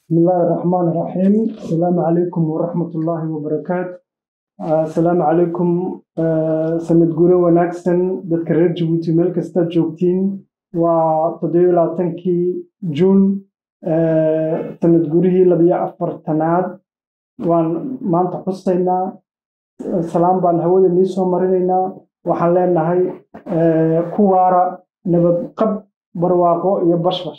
بسم الله الرحمن الرحيم. السلام عليكم ورحمة الله وبركاته. السلام عليكم. سند جوري وناكسن بتكرر جبوتي ملك استاد جوكتين وتدويل تنكي جون سند جوري لبيع أفرتناد وان ما أنت قصينا سلام بان هود الناس ومرينا وحلنا هاي كوارا نبض قب برواقو يبشبش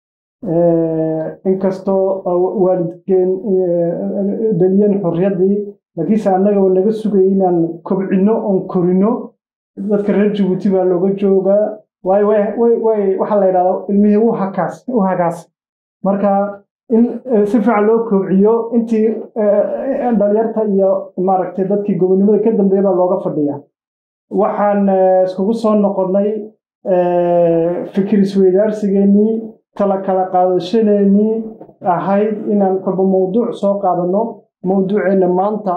inkastoo waalidkeen dhaliyeen xorriyadii laakiinse annaga oo naga sugay inaan kobcino oon korino dadka reer Djibouti baa looga joogaa way waxa la yiraahdo ilmihii u hagaas marka in si fiican loo kobciyo intii dhalinyarta iyo maaragtay dadkii gobonimada ka dambeeyay baa looga fadhiyaa waxaan iskugu soo noqonay fikir isweydaarsigeennii tala kala qaadashadeenii ahayd inaan kolba mowduuc soo qaadano mowduuceena maanta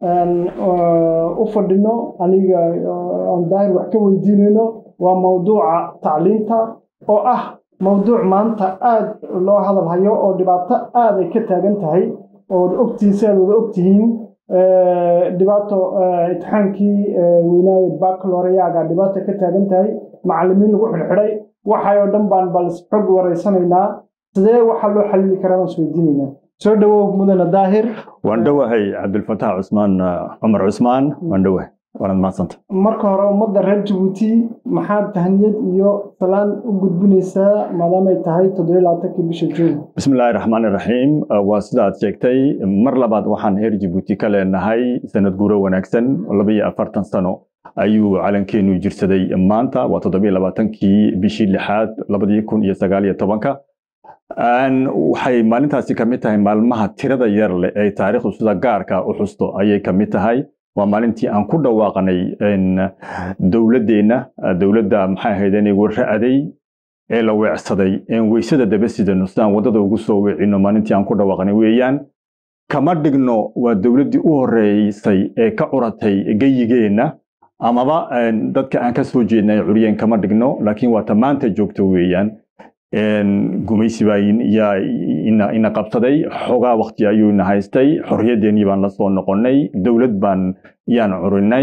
u fadhino aniga aan daahir wax ka weydiinayno waa mowduuca tacliinta oo ah mowduuc maanta aad loo hadal hayo oo dhibaato aad ay ka taagan tahay oo ogtihiin dhibaato imtixaankii weynaaye baccalaureate dhibaato ka taagan tahay macallimiin lagu xirxiray waxay oo dhan baan bal xog wareysanaynaa sidee waxa loo xalili karaa aan isweydiinaynaa soo dhawow mudane daahir waan dhawahay cabdilfataax cusmaan cumar cusmaan waan dhawahay waan maasanta marka hore ummadda reer Djibouti maxaa tahniyad iyo salaan u gudbinaysaa maadaama ay tahay 27 bisha Juun bismillaahir rahmaanir rahiim waa sida aad sheegtay mar labaad waxaan reer Djibouti ka leenahay sanad guuro wanaagsan 42 sano ayuu calankeenu jirsaday maanta waa 27kii bishii 6aad 2019 waxay maalintaasi ka mid tahay maalmaha tirada yar leh ee taariikhdu sida gaarka u xusto ayay ka mid tahay waa maalintii aan ku dhawaaqnay dawladda maxay ahayd inay warraaday ee la weecsaday in weysada dabasidano sidaan wadada ugu soo weecino maalintii aan ku dhawaaqnay weeyaan kama dhigno waa dawladdii u horeysay ee ka curatay geyigeena amaba dadka aan ka soo jeednay curiyeen kama dhigno laakiin waa tamaanta joogto weeyaan gumaysi baa ina qabsaday xogaa waqti ayuu ina haystay xorriyadeennii baan la soo noqonnay dawlad baan yaan curinay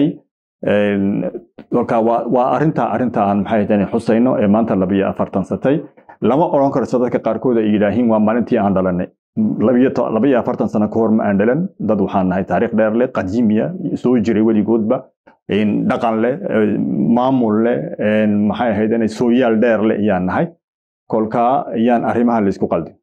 waa arrinta aan maxay ahayd xusayno ee maanta 42 satay lama oran karo dadka qaarkood ay yiraahiin waa maalintii aan dhalanay 42 sano ka hor ma aan dhalan dad waxaan nahay taariikh dheer leh qadiimiya soo jiray weligoodba in dhaqan leh maamul leh maxay ahayd inay sooyaal dheer leh ayaan nahay kolka ayaan arrimaha la isku qaldin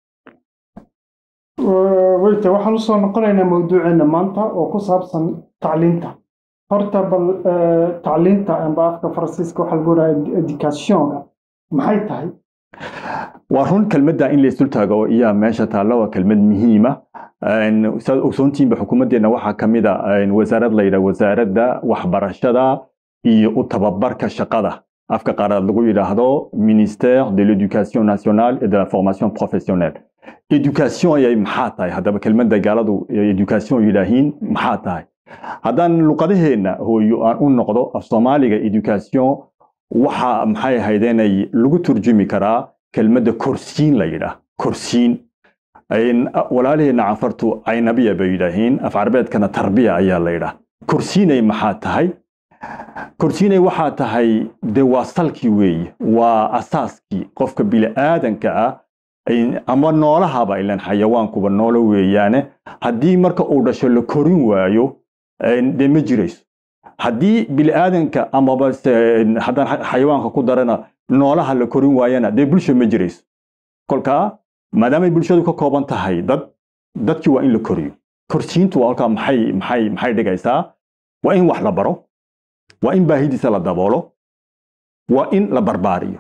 waxaan u soo noqonaynaa mowduuceena maanta oo ku saabsan tacliinta horta bal tacliinta amba afka Faransiiska waxa lagu yiraahdaa educationka maxay tahay waa run kelmadda in la isdul taago iyo meesha taalo waa kelmad muhiim ah ogsoontiinba xukuumaddeena waxaa ka mid ah wasaarad la yiraahdo wasaaradda waxbarashada iyo u tababarka shaqada afka qaarad lagu yiraahdo ministère de l'éducation nationale et de la formation professionnelle éducation ay maxaa tahay hadaba kelmadda gaaladu education yiraahiin maxaa tahay haddaan luqadaheena hooyo aan u noqdo af Soomaaliga education waxa maxay ahayd inay lagu turjumi karaa kelmadda korsiin la yiraahdo korsiin walaalaheena cafartu ay nabiya bay yiraahiin af carabeedkana tarbiya ayaa la yiraahdaa korsiinay maxaa tahay korsiinay waxa tahay de waasalkii weeye waa asaaskii qofka bini'aadanka ah ama noolahaba ilan xayawaankuba noolo weeyaane haddii marka uu dhasho la korin waayo de ma jirayso haddii bini'aadanka amaba haddaan xayawaanka ku darana noolaha la korin waayana de bulsho ma jirayso kolkaa maadaama ay bulshadu ka kooban tahay dadkii waa in la koriyo korsiintu waa halkaa maxay dhigaysaa waa in wax la baro waa in baahidiisa la daboolo waa in la barbaariyo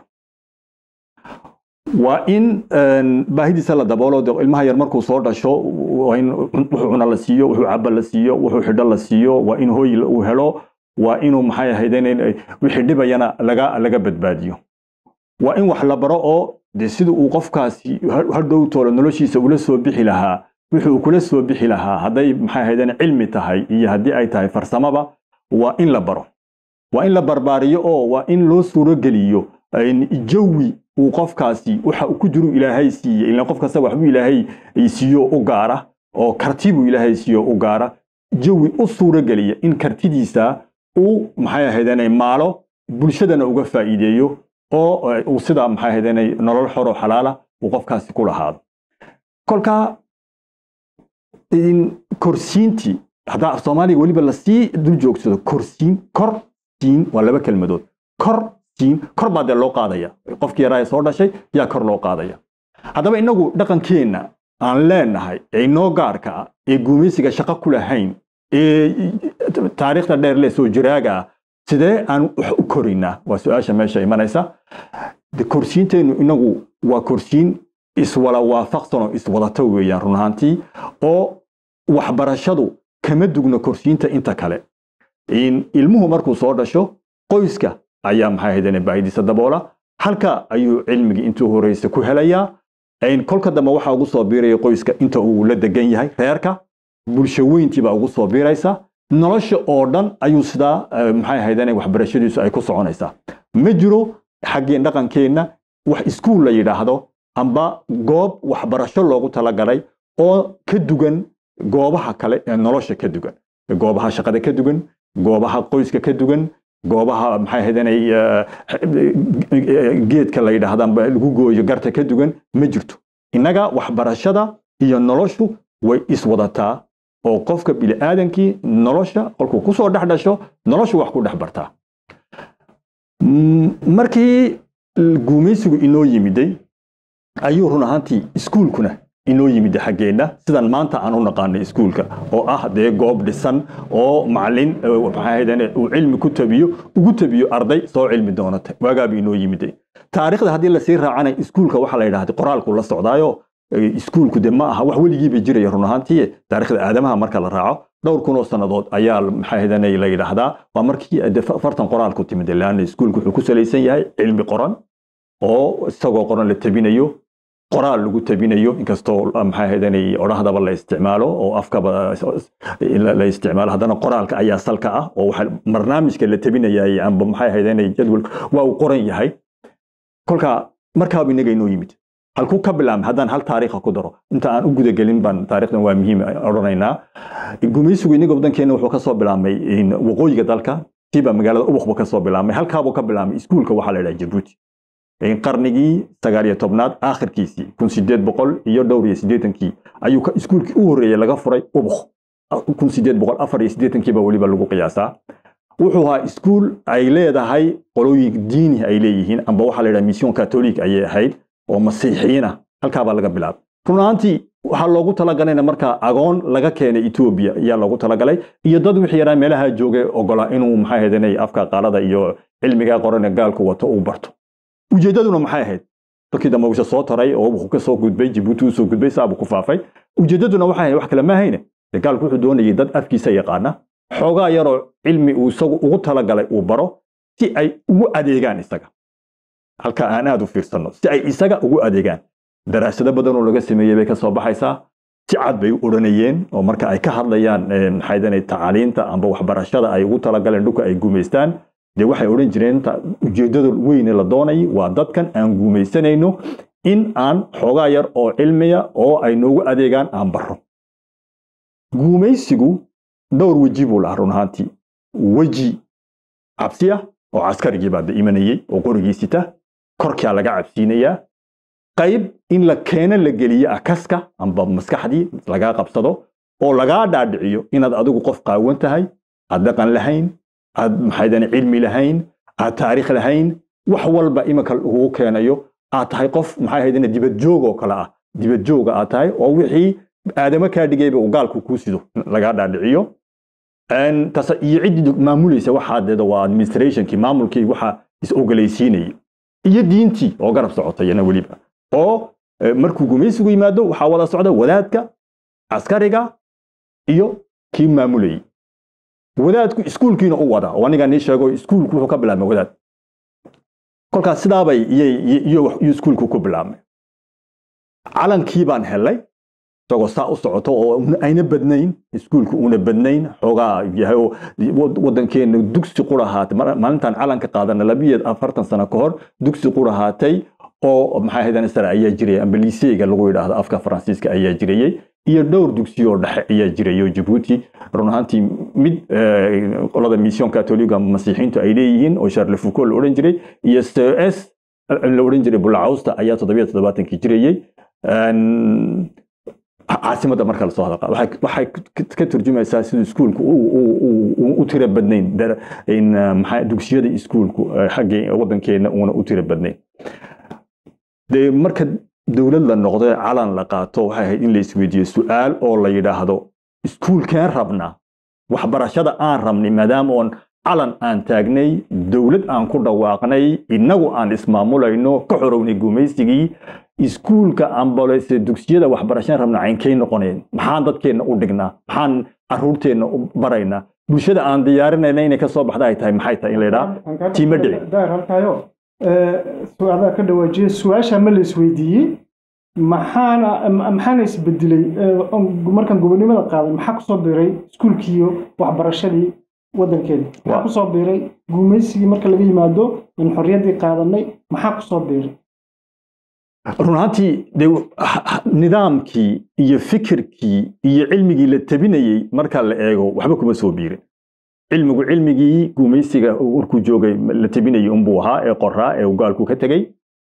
waa in baahidiisa la daboolo ilmaha yar markuu soo dhasho waa in wuxuu cuna la siiyo wuxuu cabba la siiyo wuxuu xidho la siiyo waa in hooy uu helo waa inuu maxay ahayd wixii dhibayana laga badbaadiyo waa in wax la baro oo de sida uu qofkaasi hadhow toolo noloshiisa ula soo bixi lahaa wuxuu kula soo bixi lahaa hadday maxay ahayd cilmi tahay iyo haddii ay tahay farsamaba waa in la baro waa in la barbaariyo oo waa in loo suuro geliyo jawi uu qofkaasi waxa uu ku jiro ilaahay siiyay ilaa qof kasta waxbuu ilaahay siiyo u gaara oo kartibu ilaahay siiyo u gaara jawi u suura galiya in kartidiisa uu maxay ahaydeenay maalo bulshadana uga faa'iideeyo oo uu sida maxay ahaydeenay nolol xor oo xalaala uu qofkaasi ku lahaado kolka in korsiinti hada Soomaaliga waliba la sii dul joogsado korsiin waa laba kelmadood kor baad loo qaadaya qofkii yaraa soo dhashay yaa kor loo qaadaya hadaba inagu dhaqankeena aan leenahay ee noo gaarka ah ee gumaysiga shaqo ku lahayn ee taariikhda dheer leh soo jiraaga sidee aan wax u korinaa waa su'aasha meesha imanaysa de korsiinteenu inagu waa korsiin iswala waafaqsan oo iswadata weeyaan run ahaantii oo waxbarashadu kama dugno korsiinta inta kale in ilmuhu markuu soo dhasho qoyska ayaa maxay ahaydeen baahidiisa daboola halka ayuu cilmiga intuu horeysa ku helayaa in kolka dambe waxa ugu soo biiray qoyska inta uu la degan yahay reerka bulsho weyntii baa ugu soo biiraysa nolosha oo dhan ayuu sida maxay ahaydeen waxbarashadiisu ay ku soconaysaa ma jiro xaggeen dhaqankeena wax iskuul la yiraahdo amba goob waxbarasho loogu talagalay oo ka dugan goobaha kale ee nolosha ka dugan goobaha shaqada ka dugan goobaha qoyska ka dugan goobaha maxay ahaydeen geedka la yiraahdo lagu gooyo garta ka dugan ma jirto inaga waxbarashada iyo noloshu way iswadataa oo qofka bini aadankii nolosha qolku ku soo dhaxdasho noloshu wax ku dhaxbartaa markii gumaysigu inoo yimiday ayuu run ahaantii iskuulkuna inoo yimid xageena sidan maanta aan u naqaanay iskuulka oo ah de goob dhisan oo macallin waxay ahaydeen uu cilmi ku tabiyo ugu tabiyo arday soo cilmi doonata waagaab inoo yimid taariikhda hadii la sii raacanay iskuulka waxa la yiraahdo qoraalku la socdaayo iskuulku de ma aha wax waligiiba jiray run ahaantii taariikhda aadamaha marka la raaco dhowr kun oo sanadood ayaa maxay ahaydeen la yiraahdaa waa markii fartan qoraalku timid laan iskuulku wuxuu ku salaysan yahay cilmi qoran oo isagoo qoran la tabinayo qoraal lagu tabinayo inkastoo maxay ahaydeen orahdaba la isticmaalo oo afkaba la isticmaalo hadana qoraalka ayaa salka ah oo waxa barnaamijka la tabinayay amba maxay ahaydeen jadwal waa uu qoran yahay kolka markaa inaga inoo yimid halku ka bilaam hadan hal taariikh ku daro inta aan u guda galin baan taariikhdan waa muhiim oranaynaa gumaysigu inaga wadankeena wuxuu ka soo bilaamay in waqooyiga dalka tiba magaalada ubuqba ka soo bilaamay halkaaba ka bilaamay iskuulka waxa la yiraahdaa Djibouti in qarnigii 19aad aakhirkiisii 1800 iyo dhowr iyo 80kii ayuu ka iskuulkii u horeeyay laga furay ubuq 1884 ba waliba lagu qiyaasaa wuxuu ahaa iskuul ay leedahay qolooyin diini ay leeyihiin amba waxa la yiraahdaa mission catholic ay ahayd oo masiixiina halka baa laga bilaabay runaantii waxa loogu talagalay marka agoon laga keenay Ethiopia ayaa loogu talagalay iyo dad wixii yaraa meelaha joogay ogola inuu maxay ahaydeen afka qaalada iyo cilmiga qoran gaalku wato uu barto ujeedaduna maxay ahayd dadkii dambe uu soo taray oo uu ka soo gudbay Djibouti uu soo gudbay saabu ku faafay ujeedaduna waxay ahayd wax kale ma hayne gaalku wuxuu doonayay dad afkiisa yaqaana xoogaa yaroo cilmi uu isagu ugu talagalay uu baro si ay ugu adeegaan isaga halka aan aad u fiirsano si ay isaga ugu adeegaan daraasado badan oo laga sameeyay bay ka soo baxaysaa si cad bay u oranayeen oo marka ay ka hadlayaan maxaydanay tacaaliinta amba waxbarashada ay ugu talagaleen dhulka ay guumeystaan de waxay oran jireen ujeedada weyn ee la doonay waa dadkan aan guumeysanayno in aan xoogaa yar oo cilmiya oo ay noogu adeegaan aan baro guumeysigu dhowr waji buu lahaa run ahaantii waji cabsiya oo askarigii baa imanayay oo qorigiisita korkaa laga cabsiinayaa qayb in la keena la geliyo akaska amba maskaxdii laga qabsado oo laga dhaadhiciyo inaad adigu qof qaawan tahay aad dhaqan lahayn aad maxaydan cilmi lahayn aad taariikh lahayn wax walba imaka ugu keenayo aad tahay qof maxay ahaydeen dibad joog oo kala ah dibad jooga aad tahay oo wixii aadama ka dhigayba uu gaalku ku sido laga dhaadhiciyo ان يعد معموليس waxaadeeda waa administrationkii maamulkii waxa is ogolaysiinay iyo diintii oo garab socotayna waliba oo markuu gumaysigu yimaado waxa wada socda wadaadka askariga iyo kii maamulay wadaadku iskuulkiina u wada oo aniga sheego iskuulku wuxuu ka bilaabay wadaad kolkaas sidaa bay iyo iskuulku ku bilaabay calankii baan helay isagoo saa u socoto oo ayna badnayn iskuulku una badnayn xogaa yahay wadankeena dugsi qurahaatay maalintan calanka qaadana 42 sano ka hor dugsi qurahaatay oo maxay ahaydeen sare ayaa jiray ambaliisiga lagu yiraahdo afka Faransiiska ayaa jiray iyo dhowr dugsiyo dhexe ayaa jiray Djibouti run ahaantii mid qolada mission catholic masiixiintu ay leeyihiin oo Charles Foucault la oran jiray iyo CS la oran jiray Bulcausta ayaa 77 jirayay caasimada marka la soo hadal waxay ka turjumaysaa sida iskuulku u tira badnayn in maxay dugsiyada iskuulku xagee wadankeena una u tira badnayn marka dawlad la noqday calan la qaato waxay ahayd in la isweydiiyo su'aal oo la yiraahdo iskuulkeen rabna waxbarashada aan rabnay maadaama on calan aan taagnay dawlad aan ku dhawaaqnay inagu aan ismaamulayno ka xorownay gumaysigii iskuulka ambulance dugsiyada waxbarashada rabna caynkay noqoneen maxaan dadkeena u dhignaa maxaan caruurteena u baraynaa bulshada aan diyaarinayna inay ka soo baxda ay tahay maxay tahay in la yiraahdo tiima dhici halkaayo su'aalaha ka dhawaajiyay su'aasha ma la isweydiiyay maxaan isbedelay markan gobonimada qaaday maxaa ku soo biiray iskuulkiyo waxbarashadii wadankeena maxaa ku soo biiray gumaysigii marka laga yimaado in xorriyadii qaadanay maxaa ku soo biiray runtii nidaamkii iyo fikirkii iyo cilmigii la tabinayay marka la eego waxba kuma soo biirin cilmigii gumaysiga urku joogay la tabinayay buu ahaa ee qoraa ee ugaalku ka tagay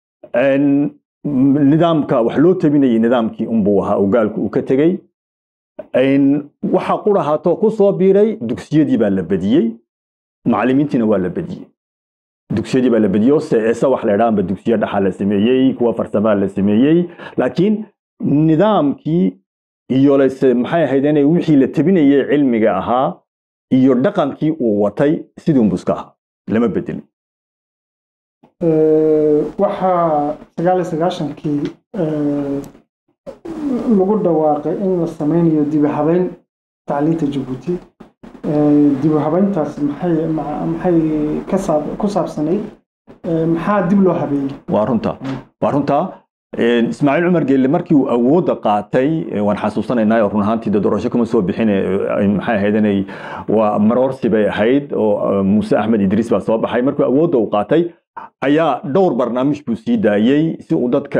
nidaamka wax loo tabinayay nidaamkii buu ahaa ugaalku ka tagay waxa qurahaato ku soo biiray dugsiyadii baa la badiyay macallimiintiina waa la badiyay dugsiyadii baa la badiyay CS wax la yiraahdo dugsiyo dhaxal la sameeyay kuwa farsamo la sameeyay laakiin nidaamkii iyo maxay ahaydeen wixii la tabinayay cilmiga ahaa iyo dhaqankii uu watay sidii buska lama bedelin waxa 99kii lagu dhawaaqay in la sameeyo dib u habeyn tacliinta Djibouti dib u habeyntaas maxay ku saabsanay maxaa dib loo habeeyay waa runta Ismaaciil Umar Geelle markii uu awood qaatay waan xasuusanaynaa run ahaantii doorasho kuma soo bixin maxay ahaydeen waa maroorsi bay ahayd oo Muuse Axmed Idris baa soo baxay markii awood uu qaatay ayaa dhowr barnaamij buu sii daayay si uu dadka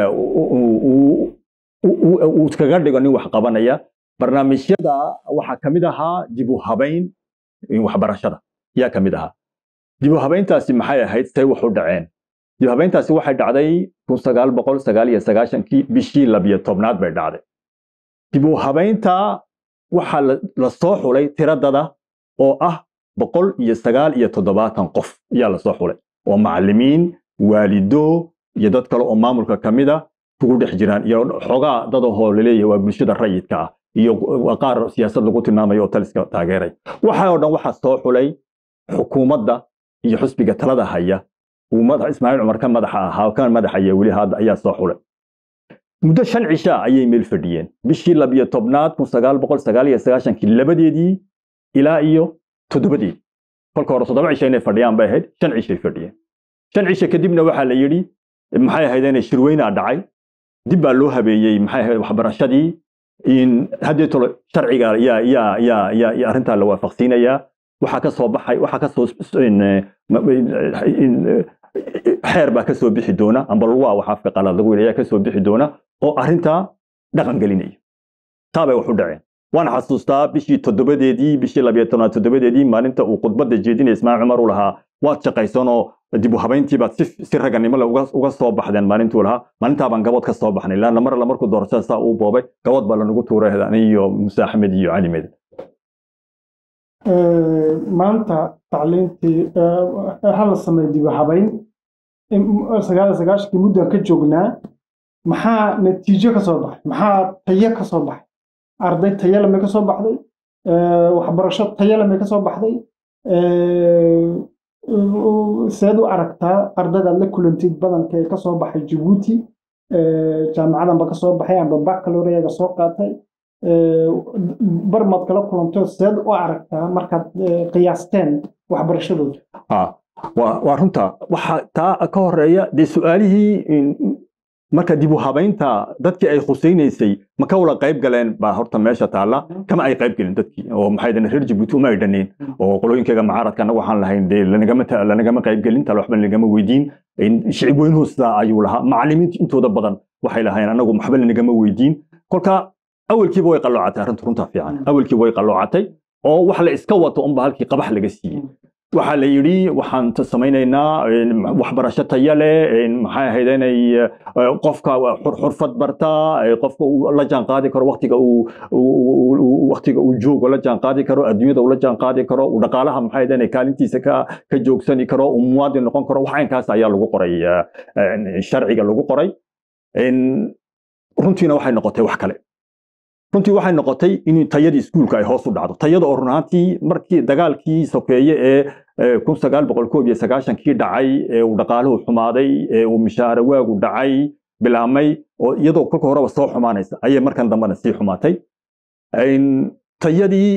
uu iskaga dhigo nin wax qabanaya barnaamijyada waxa kamid ahaa dib u habeyn waxbarashada yaa kamid ahaa dib u habeyntaasi maxay ahayd say wax u dhaceen dib u habeyntaasi waxay dhacday 1999 bishii 12aad bay dhacday dib u habeynta waxa la soo xulay tiradada oo ah 197 qof ayaa la soo xulay oo macallimiin waalido iyo dad kale oo maamulka kamid ah ugu dhex jiraan iyo xogaa dad oo leeyahay waa bulshada rayidka ah iyo qaar siyaasad lagu tilmaamayo oo taliska taageeray waxa oo dhan waxa soo xulay xukuumadda iyo xisbiga talada haya ومدح إسماعيل عمر كان مدح يولي هذا أيا صاحوله مدة شن عشاء أي ميل فرديين بشي لبيه طبنات مستقال بقول استقال يستقاشن كل بدي دي إلى إيو تدبدي فالكورة صدام عشان فرديان باهد شن عشاء فرديين شن عشاء كدبنا وحلا يري محي هيدان الشروين عدعي دب اللوها بيجي محي وحبرشدي إن هديتو شرعي قال يا أنت لو وافقتينا يا وحكى صباحي وحكى إن xeer baa ka soo bixi doona amba waa waxa qalaad lagu yiraahdo ka soo bixi doona oo arinta dhaqan gelinay taabay wuxuu dhacay waan xasuustaa bishii 7deedii bishii 12deedii maalinta uu khudbada jeedinay Ismaaciil Umar uu lahaa waad shaqaysan oo dib u habeyntii baad si raganimo uga soo baxdeen maalintuu lahaa maalinta baan gabad ka soo baxnay la markuu doorashada saa uu boobay gabad baa la nagu tuuray aniyo Muuse Axmed iyo Cali Meed maanta tacliintii hal sameey dib u habeyn sagaashii muddo ka joognaa maxaa natiijo ka soo baxay maxaa tayo ka soo baxay arday tayo lama ka soo baxday waxbarasho tayo lama ka soo baxday saad u aragtaa ardayda la kulantid badanka ee ka soo baxay Djibouti jaamacadan ba ka soo baxay amba baccalaureate soo qaatay barmad kala kulanto saad u aragtaa markaad qiyaasteen waxbarashadooda waa runta waxa taa ka horeeya de su'aalihii marka dib u habaynta dadkii ay khusaynaysay ma ka wada qayb galeen baa horta meesha taala kama ay qayb galin dadkii oo maxay dhahneen reer Djibouti uma ay dhaneen oo qolooyinkayga mucaaradka anagu waxaan lahayn dee lanagama qayb galin talo waxba lanagama weydiin shicib weynuhu sidaa ayuu lahaa macallimiinta intooda badan waxay lahayn anagu waxba lanagama weydiin kolka awalkiiba way qalloocatay arrintu runta fiican awalkiiba way qalloocatay oo wax la iska wato unba halkii qabax laga siiyey waxa la yiri waxaan samaynaynaa waxbarasho tayo leh maxay ahayd inay qofka xirfad barta qofka la jaan qaadi karo waqtiga uu joogo la jaan qaadi karo adduunyada uu la jaan qaadi karo uu dhaqaalaha maxay ahayd inay kaalintiisa ka joogsani karo uu muwaadin noqon karo wax aynkaas ayaa lagu qoray sharciga lagu qoray runtiina waxay noqotay wax kale runtii waxay noqotay in tayadii iskuulka ay hoos u dhacdo tayada oo run ahaantii markii dagaalkii sokeeye ee 1990kii dhacay ee uu dhaqaaluhu xumaaday ee uu mishaar waagu dhacay bilaamay oo iyadoo kolka horeba soo xumaanaysa ayay markan dambana sii xumaatay tayadii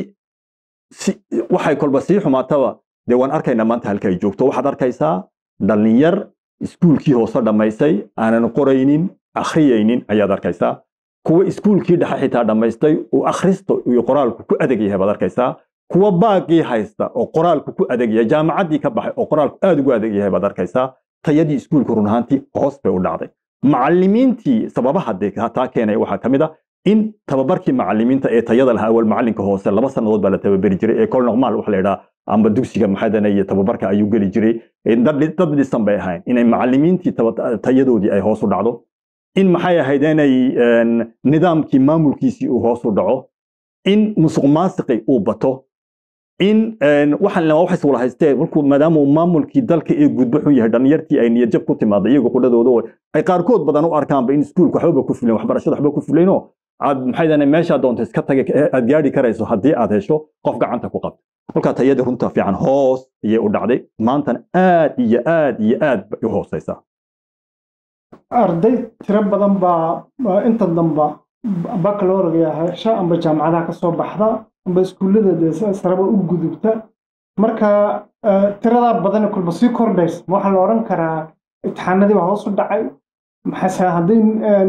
waxay kolba sii xumaataba dee waan arkaynaa maanta halka ay joogto waxaad arkaysaa dhalinyar iskuulkii hoose dhammaysay aanan qoraynin akhriyaynin ayaad arkaysaa kuwa iskuulkii dhexe xitaa dhamaystay oo akhristo iyo qoraalku ku adag yahay baad arkaysaa kuwa baaqii haysta oo qoraalku ku adag yahay jaamacaddii ka baxay oo qoraalku aad ugu adag yahay baad arkaysaa tayadii iskuulku run ahaantii hoos bay u dhacday macallimiintii sababaha taa keenay waxaa ka mid ah in tababarkii macallimiinta ee tayada lahaa awal macallinka hoose 2 sannadood baa la tababari jiray ee kol normaal wax la yidhaa amba dugsiga maxaadana iyo tababarka ayuu geli jiray dad dhisan bay ahayn inay macallimiintii tayadoodii ay hoos u dhacdo in maxay ahayd inay nidaamkii maamulkiisii uu hoos u dhaco in musuqmaasuqi uu bato in waxaan lama wax iswada haystee markuu maadaama maamulkii dalka ee gudbo xun yahay dhalinyartii ay niyad jab ku timaado iyagu qudhadooda ay qaarkood badan u arkaanba in iskuulku waxba ku filan waxbarashada waxba ku filayno aad maxay dhahnay meesha doonto iska tagay aad gaari karayso haddii aad hesho qof gacanta ku qabto kolka tayada runta fiican hoos ayay u dhacday maantana aad iyo aad iyo aad bay u hoosaysaa arday tiro badan baa inta damba baccalaureate hesha amba jaamacadaha ka soo baxda amba iskuullada saraba u gudubta marka tirada badan kulba sii kordhays waxa la oran karaa imtixaanadii baa hoos u dhacay maxay hadii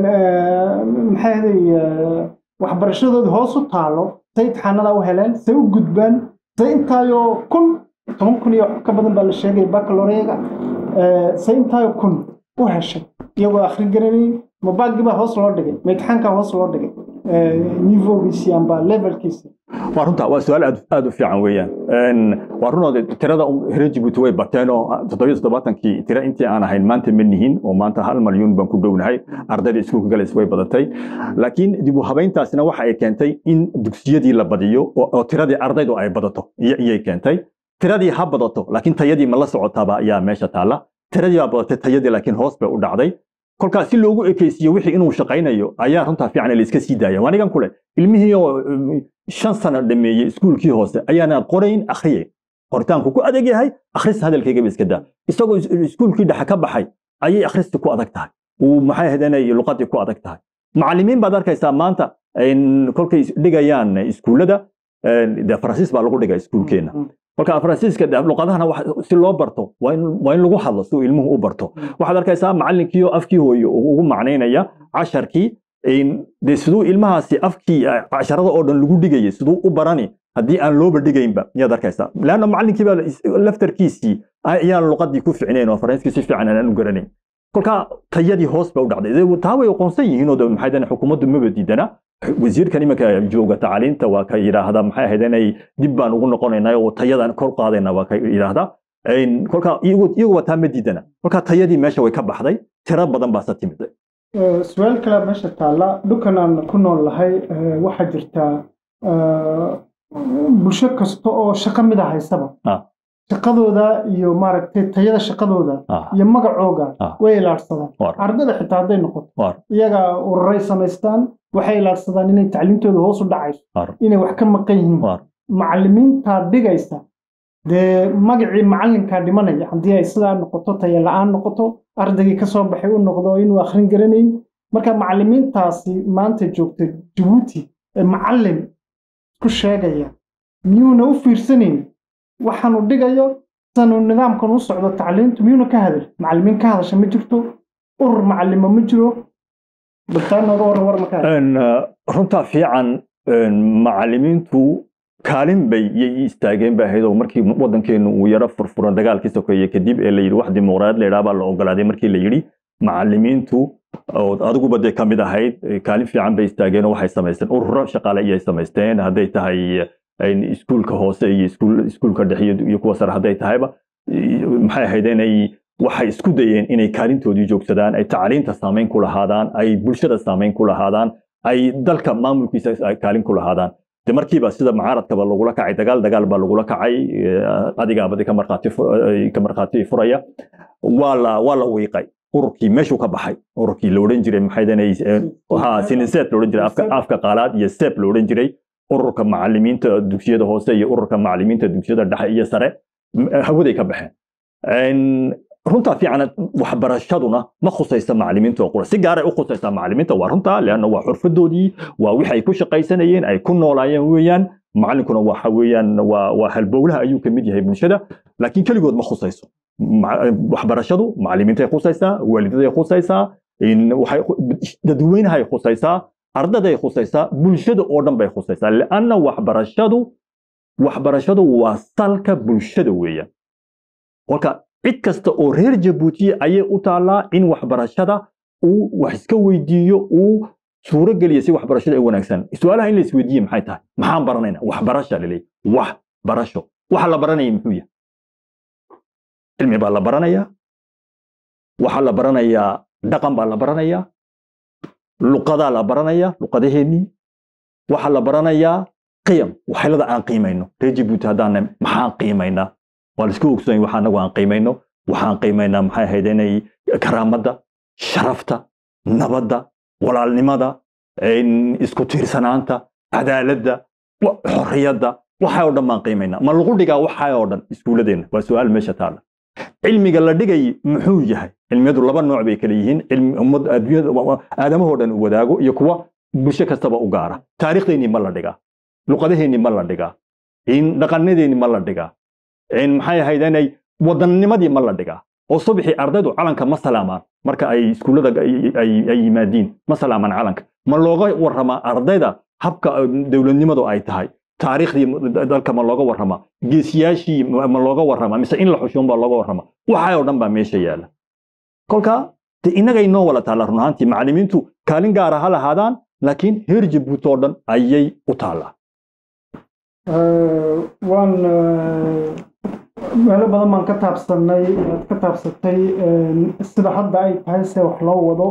waxbarashadooda hoos u taalo say imtixaanada u heleen say u gudbaan say intaayo 10,000 iyo ka badan baa la sheegay baccalaureate say intaayo 1,000 u heshay iyagoo akhrin garanay mabaagiba hoos loo dhigay imtixaanka hoos loo dhigay nivogiisi amba levelkiisi waa runta waa su'aal aad u fiican weeyaan waa runooda tirada reer Djibouti way bateen oo 77kii tira intii aan ahayn maanta manihin oo maanta 1 milyan baan ku dhownahay ardayda iskuulka galaysa way badatay laakiin dib u habayntaasina waxa ay keentay in dugsiyadii la badiyo oo tiradii ardaydu ay badato iyay keentay tiradii ha badato laakiin tayadii ma la socotaaba ayaa meesha taala tiradii baa badatay tayadii laakiin hoos bay u dhacday kolkaas si loogu ekaysiyo wixii inuu shaqaynayo ayaa runta fiican la iska sii daaya waanigan kule ilmihii 5 sano dhameeyay iskuulkii hoose ayaana qorayn akhriyay qoritaanku ku adag yahay akhris hadalkayga iska daa isagoo iskuulkii dhaxa ka baxay ayay akhristi ku adag tahay uu maxay hadanay luqadii ku adag tahay macallimiin baad arkaysaa maanta kolkay dhigayaan iskuulada Faransiis baa lagu dhigay iskuulkeena marka Faransiiska luqadahana si loo barto waa in lagu hadlo si ilmuhu u barto waxaad arkaysaa macallinkii oo afkii hooyo ugu macnaynaya casharkii siduu ilmahaasi afkii casharada oo dhan lagu dhigayay siduu u barani haddii aan looba dhigaynba miyaad arkaysaa laanna macallinkii baa laftarkiisii ayaan luqadii ku ficnayn oo Faransiiska si fiican aan u garanayn kolka tayadii hoos bay u dhacday taa way aqoonsan yihiin oo maxay dhahan xukuumaddu ma badidana wasiirkan imanka jooga tacliinta waa ka yiraahdaa maxay ahayd inay dib baan ugu noqonaynaa oo tayadan kor qaadayna waa ka yiraahdaa kolka iyagu wataa ma diidana kolka tayadii meesha way ka baxday tiro badan baa timid su'aal kale meesha taala dhulkan aan ku noolahay waxa jirta bulsho kasta oo shaqo mid ah haysaba shaqadooda iyo maaragtay tayada shaqadooda iyo magacooga way ilaarsadaan ardayda xitaa hadday noqoto iyaga ururay samaystaan waxay ilaarsadaan inay tacliintooda hoos u dhacayso inay wax ka maqan yihiin macallimiinta dhigaysa dee magacii macallinka dhimanaya haddii ay sidaa noqoto tayo la'aan noqoto ardaygii ka soo baxay u noqdo inuu akhrin garanayn marka macallimiintaasi maanta joogta Djibouti ee macallin ku sheegaya miyuuna u fiirsanayn waxaanu dhigayo sanu nidaamkan u socdo tacliintu miyuuna ka hadal macallimiin ka hadasha ma jirto urur macallimo ma jiro بالتالي نور مكان runta fiican macallimiintu kaalin bay istaageen baa haydo markii wadankeenu uu yara furfuran dagaalkii sokeeye kadib ee la yiri wax dimuqraad leeyahay baa la ogolaaday markii la yiri macallimiintu oo adigu baday kamid ahayd kaalin fiican bay istaageen oo waxay sameeyeen ururo shaqaale ay sameeyeen haday tahay iskuulka hoose iyo iskuulka dhexe iyo kuwa sare haday tahayba maxay ahaydeen ay waxay isku dayeen inay kaalintoodii joogsadaan ay tacliinta saameyn ku lahaadaan ay bulshada saameyn ku lahaadaan ay dalka maamulkiisa kaalin ku lahaadaan de markiiba sida mucaaradkaba lagula kacay dagaal baa lagula kacay adiga abadi ka marqaati furaya wala wiiqay ururkii meeshuu ka baxay ururkii la oran jiray maxay danay siniset la oran jiray afka qaalaad iyo step la oran jiray ururka macallimiinta dugsiyada hoose iyo ururka macallimiinta dugsiyada dhexe iyo sare hawaday ka baxeen runta fiican waxbarashaduna ma khusaysa macallimiinta oo si gaar ah u khusaysa macallimiinta waa runta leena waa xirfadoodii waa wixii ku shaqaysanayeen ay ku noolaayeen weeyaan macallinkuna waxa weeyaan waa halbowlaha ayuu ka mid yahay bulshada laakiin kaligood ma khusayso waxbarashadu macallimiinta ay khusaysaa waalidada ay khusaysaa waxay dadweynaha ay khusaysaa ardada ay khusaysaa bulshada oo dhan bay khusaysaa leena waxbarashadu waa salka bulshada weeyaan kolka cid kasta oo reer Jabuuti ayay u taalaa in waxbarashada uu wax iska weydiiyo uu suuro galiyo si waxbarashada ay wanaagsan su'aalaha in la isweydiiyo maxay tahay maxaan baranaynaa waxbarasho lilay waxbarasho waxa la baranayo muxuu yahay cilmi baa la baranayaa waxa la baranayaa dhaqan baa la baranayaa luqada la baranayaa luqadaheennii waxa la baranayaa qiyam waxyaalada aan qiimayno reer Jabuuti haddaan maxaan qiimaynaa والسكو كسوين وحنا وان قيمينه وحنا قيمينا محي هيديني كرامة شرفته نبضة ولا المدى إن اسكو تيرسنانتا عدالة وحرية وحاودا ما قيمينا ما نقول دقا وحاودا اسكولدين وسؤال مشى تعالى علمي قال دقي محوجة علمي يدور لبن نوع بيكليهن علم أمد أدوية آدم هو دن وداعو يكوا بشكل سبا أجارة تاريخ ديني ملا دقا لقده ديني ملا دقا إن دقني ديني ملا دقا إن محي هيداني ودننمدي ما لا دغا oo subaxii ardaydu calanka ma salaamaan marka ay iskuulada ay yimaadeen ma salaamaan calanka ma looga warrama ardayda habka dawladnimadu ay tahay taariikhdii dalka ma looga warrama geesiyaashii ma looga warrama mise in la xushoon baa looga warrama waxa oo dhan baa meesha yaala kolka inaga inoo wala taala runaantii macallimiintu kaalin gaar ah lahaadaan laakiin heer Jabuuti oo dhan ayay u taalaa meelo badan baan ka taabsatay sida hadda ay tahay se wax loo wado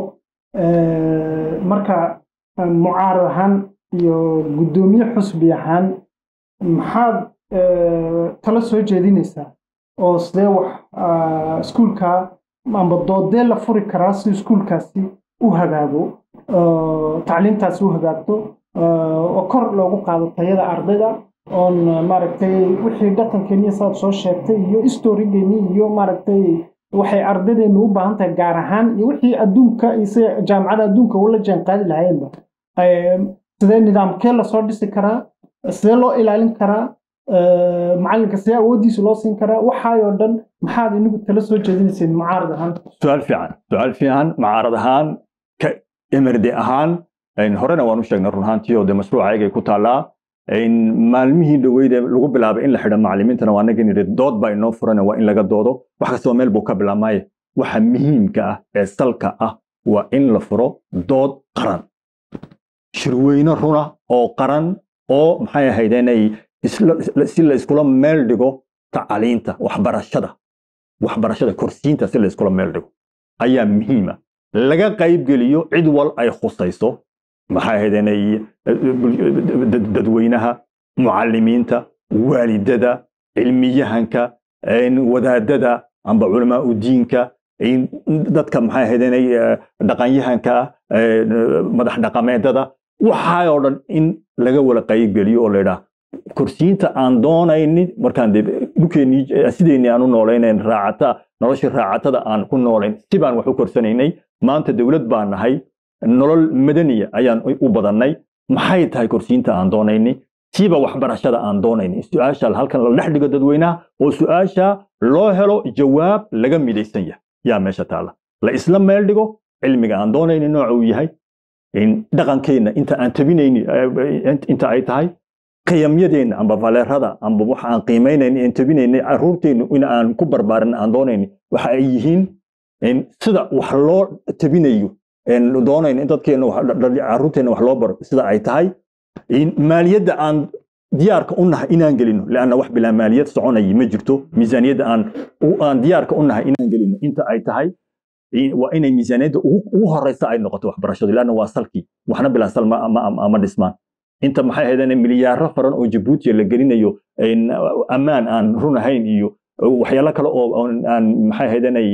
marka mucaarad ahaan iyo gudoomiye xusbi ahaan maxaad tala soo jeedinaysaa oo sidee wax iskuulka amba doodee la furi karaa si iskuulkaasi u hagaago tacliintaasi u hagaagto oo kor loogu qaado tayada ardayda on maaragtay wixii dhaqankeena saad soo sheegtay iyo historigeena iyo maaragtay waxay ardaydeenu u baahan tahay gaar ahaan iyo wixii adduunka iyo jaamacada adduunka wala jaan qaadi lahaynba sidee nidaamkee la soo dhisi karaa sidee loo ilaalin karaa macallinka sidee awoodiisa loo siin karaa waxaayoo dhan maxaad inagu tala soo jeedinayseen mucaarad ahaan su'aal fiican mucaarad ahaan ka emerdi ahaan horena waan u sheegnay run ahaantii oo de mashruucayga ku taalaa in maalmihii dhaweyd lagu bilaabay in la xidho macallimiintana waa naga niri dood baa inoo furan waa in laga doodo wax kastoo meel buu ka bilaabmay waxa muhiimka ah ee salka ah waa in la furo dood qaran shirweyne runa oo qaran oo maxay ahaydeenay si la iskula meel dhigo tacliinta waxbarashada kursiinta si la iskula meel dhigo ayaa muhiima laga qayb geliyo cid wal ay khusayso maxay ahaydeenay dadweynaha mucallimiinta waalidada cilmiyahanka wadaadada amba culamaa u diinka dadka maxay ahaydeenay dhaqanyahanka madax dhaqameedada waxa oo dhan in laga wala qayb geliyo oo leeyahay kursiinta aan doonaynin markaan dhulkeeni sideeni aan u nooleyneen nolosha raacatada aan ku nooleyn sibaan wax u korsanaynay maanta dawlad baan nahay nolol madaniya ayaan u badannay maxay tahay kursiinta aan doonaynay siba waxbarashada aan doonaynay su'aasha halkan la dhex dhigo dadweynaha oo su'aasha loo helo jawaab laga midaysan yahay yaa meesha taala la isla meel dhigo cilmiga aan doonaynay nooca uu yahay in dhaqankeena inta aan tabinayni inta ay tahay qiyamyadeena amba valeerada amba waxa aan qiimeynayni in tabinayni caruurteena in aan ku barbaarin aan doonayni waxa ay yihiin in sida wax loo tabinayo in doonayni in dadkeena caruurteena wax loo baro sida ay tahay in maaliyadda aan diyaarka u nahay inaan gelino laana wax bilaa maaliyad soconay ma jirto miisaaniyadda aan diyaarka u nahay inaan gelino inta ay tahay waa inay miisaaniyadda ugu horeysa ay noqoto waxbarashadu laana waa salki waxna bilaa salma ama dhismaan inta maxay ahaydeen milyaaro faran oo Djibouti la gelinayo in amaan aan run ahayn iyo waxyaalo kale oo aan maxay ahaydeen ay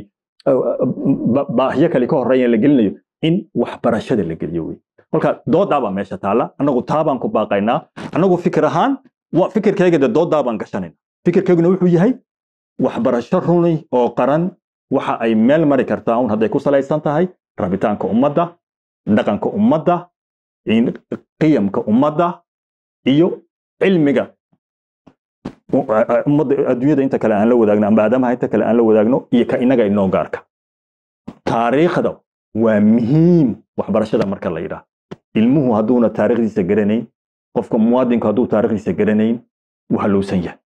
baahiyo kale ka horeeyeen la gelinayo in waxbarashada la geliyo way halka doodaaba meesha taala anagu taabaan ku baaqaynaa anagu fikir ahaan waa fikirkayga doodaaban gashanayna fikirkayguna wuxuu yahay waxbarasho runay oo qaran waxa ay meel mari kartaa un haday ku salaysan tahay rabitaanka ummadda dhaqanka ummadda in qiyamka ummadda iyo cilmiga ummadda adduunyada inta kale aan la wadaagno amba aadamaha inta kale aan la wadaagno iyo ka inaga inoo gaarka taariikhda waa muhiim waxbarashada marka la yiraahdo ilmuhu haduuna taariikhdiisa garanayn qofka muwaadinka haduu taariikhdiisa garanayn waxa loo san yahay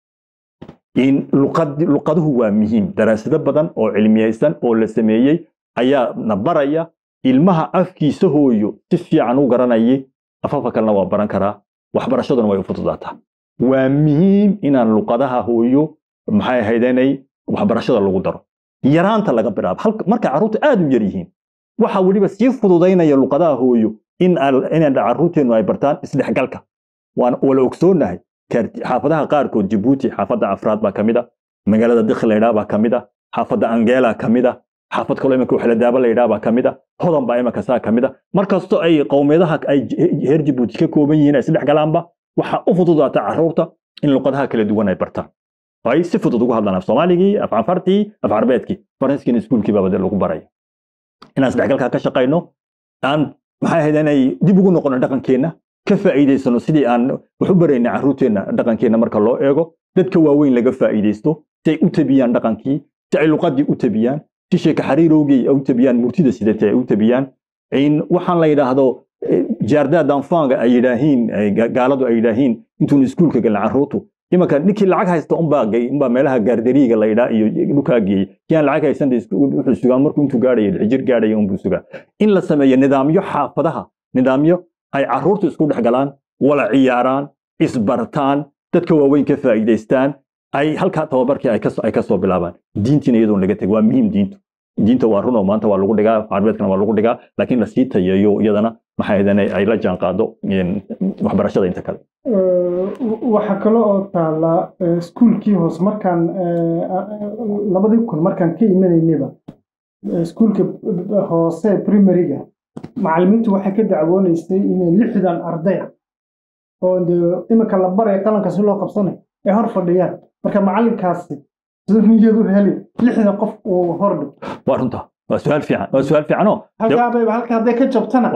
in luqaduhu waa muhiim daraasado badan oo cilmiyaysan oo la sameeyay ayaa nabaraya ilmaha afkiisa hooyo si fiican u garanayay afafa kalena waa baran karaa waxbarashaduna way u fududaataa waa muhiim inaan luqadaha hooyo maxay ahaydeenay waxbarashada lagu daro yaraanta laga bilaabo marka caruurtu aad u yar yihiin waxa waliba si fududaynaya luqadaha hooyo in caruurteenu ay bartaan isdhexgalka waan wala ogsoonahay xaafadaha qaarkood Djibouti xaafada afraad baa kamida magaalada Dakhleeda baa kamida xaafada Angela kamida xaafad kale imanka waxa la daaba leeyahay baa kamida hodan baa imanka saa kamida markasto ay qowmiyadaha ay heer Djibouti ka kooban yihiin isdhex galaanba waxa u fududaata caruurta in luqadaha kala duwan ay bartaan ay si fudud ugu hadlaan af Soomaaligi af Anfarti af Arbeedki Faransiiska iskuulkii baa badal lagu baray inaan isdhexgalka ka shaqeyno aan maxay ahaydeen ay dib ugu noqono dhaqankeena ka faa'iideysano sidii aan wax u barayna caruurteena dhaqankeena marka loo eego dadka waaweyn laga faa'iideysto si ay u tabiyaan dhaqankii si ay luqadii u tabiyaan si sheeka xariirowgii u tabiyaan murtida sidee u tabiyaan in waxaan la yiraahdo jaarda danfanga ay yiraahiin gaaladu ay yiraahiin intuu iskuulka gal caruurtu imanka ninkii lacag haysta umba meelaha gaardariiga la yiraah iyo dhulkaagii kiyaan lacag haysan wuxuu sugaa markuu intuu gaadhay xijir gaadhay buu sugaa in la sameeyo nidaamyo xaafadaha nidaamyo ay caruurtu isku dhex galaan wala ciyaaraan isbartaan dadka waaweyn ka faa'iideystaan ay halka tababarkii ay ka soo bilaabaan diintina iyadoo laga tag waa muhiim diinta waa runo maanta waa lagu dhigaa Arbeedkana waa lagu dhigaa laakiin la sii tayeeyo iyadana maxay ahaydeen ay la jaan qaado waxbarashada inta kale waxa kale oo taala iskuulkii hoos markaan 2000 markaan ka imanaynayba iskuulka hoose primary-ga macallimiintu waxay ka dacwoonaysay inay 60 arday oo imanka la baray qalanka si loo qabsanayo ay hor fadhiyaan marka macallinkaasi sidoo niyadu heli 60 qof oo hor dhig waa runta waa su'aal fiican oo halka haday ka jabtana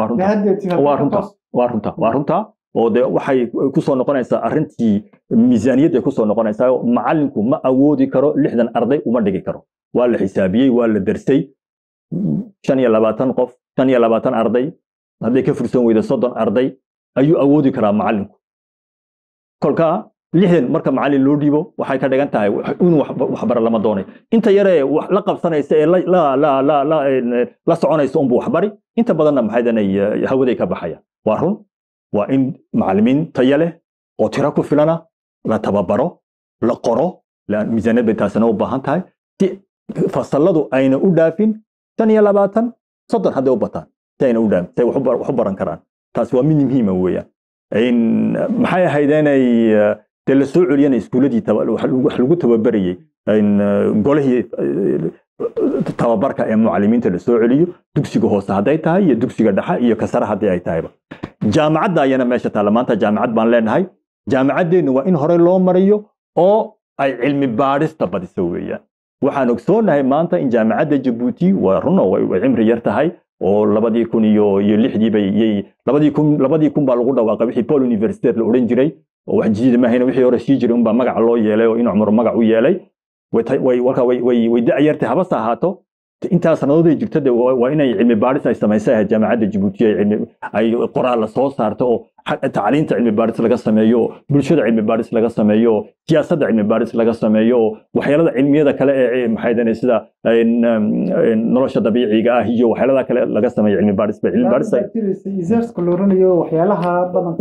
waa runta oo de waxay ku soo noqonaysaa arintii miisaaniyadda ku soo noqonaysaa macallinku ma awoodi karo 60 arday uma dhigi karo waa la xisaabiyay waa la darsay 25 qof 25 arday haday ka fursan weydo 30 arday ayuu awoodi karaa macallinku kolka 60 marka macallin loo dhiibo waxay ka dhigan tahay in wax bar lama doonay inta yare wax la qabsanaysa ee la soconaysa un wax bari inta badanna maxay danay hawaday ka baxaya waa run waa in macallimiin tayo leh oo tiro ku filana la tababaro la qoro la miisaaniyad intaasna u baahan tahay si fasaladu ayna u dhaafin 25 30 haday u bataan ayna u dhaafin say wax u baran karaan taas waa muhiim weeyaan in maxay ahaydeen ay la soo celiyeen iskuuladii wax lagu tababarayay in golihii tababarka ee macallimiinta la soo celiyo dugsiga hoose haday tahay iyo dugsiga dhexe iyo kasara haday ay tahay jaamacadda ayana meesha taala maanta jaamacad baan leenahay jaamacadeenu waa in hore loo mariyo oo ay cilmi baadhista badiso weeyaan waxaan ogsoonahay maanta in jaamacadda Djibouti waa runo way cimri yar tahay oo 2006 bay 2000 baa lagu dhawaaqay wixii Paul University la oran jiray oo wax jidid ma hayna wixii hore sii jiray un baa magac loo yeelay oo in Umar magac u yeelay way da'yartay habas ahaato intaa sanadood jirta waa inay cilmi baaris ay samaysaa jaamacadda Djibouti ay qoraal la soo saarto oo tacliinta cilmi baaris laga sameeyo bulshada cilmi baaris laga sameeyo siyaasadda cilmi baaris laga sameeyo waxyaalaha cilmiyada kale ee maxay danay sida nolosha dabiiciga ah iyo waxyaalaha kale laga sameeyo cilmi baaris izerska loo oranayo waxyaalaha badan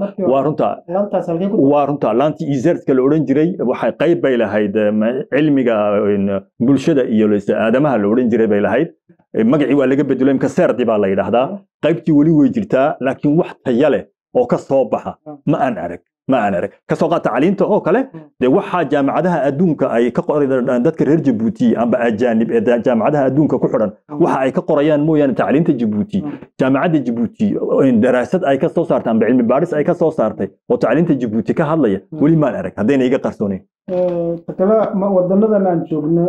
waa runta laanti izerska la oran jiray waxay qayb bay lahayd cilmiga bulshada iyo aadamaha la oran jiray bay lahayd magacii waa laga bedelay imka seerdi baa la yiraahdaa qaybtii wali way jirtaa laakiin wax tayo leh oo ka soo baxa ma aan arag ka soo qaata tacliinta oo kale de waxa jaamacadaha adduunka ay ka qorayaan dadka reer Djibouti amba ajaanib ee jaamacadaha adduunka ku xiran waxa ay ka qorayaan mooyaan tacliinta Djibouti jaamacadda Djibouti daraasad ay ka soo saartay amba cilmi baaris ay ka soo saartay oo tacliinta Djibouti ka hadlaya wali ma arag hadayna iga qarsooneen takala wadanadan aan joogno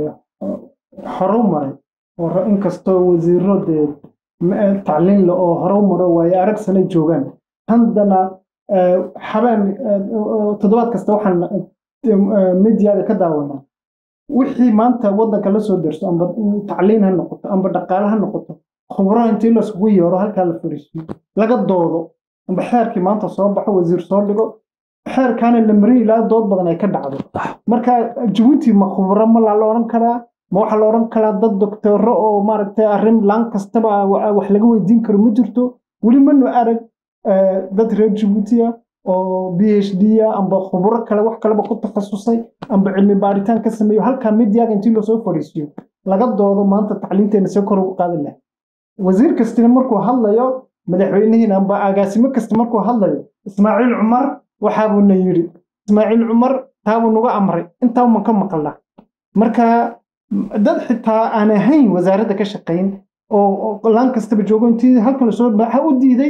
xarumay oo in kastoo wasiirada tacliin la oo horumaro way arag sanay joogan handana xabaan toddobaad kasta waxaan meediyaga ka daawanaa wixii maanta wadanka la soo darso amba tacliin ha noqoto amba dhaqaale ha noqoto khubaro intii la isugu yeero halkaa la fariisiyo laga doodo amba xeerkii maanta soo baxo wasiir soo dhigo xeerkaana la marin ilaa dood badan ay ka dhacdo marka Djibouti ma khubaro ma la oran karaa ma waxa la oran karaa dad doctorro oo maaragtay arrin laan kastaba wax laga weydiin karo ma jirto wali ma nu arag dad reer Djibouti oo PhD amba khubaro kale wax kale ku takhasusay amba cilmi baaritaan ka sameeyo halka meediyaga intii loo soo fariisiyo laga doodo maanta tacliinteena soo kor u qaadan lahaa wasiir kasta markuu hadlayo madaxweynaha amba agaasimo kasta markuu hadlayo Ismaaciil Cumar waxa uu yiri Ismaaciil Cumar taabo nuga amray inta ma ka maqlaa marka dad xitaa aan ahayn wasaaradda ka shaqeyn oo laan kastaba joogo intii halkan soo waxa u diiday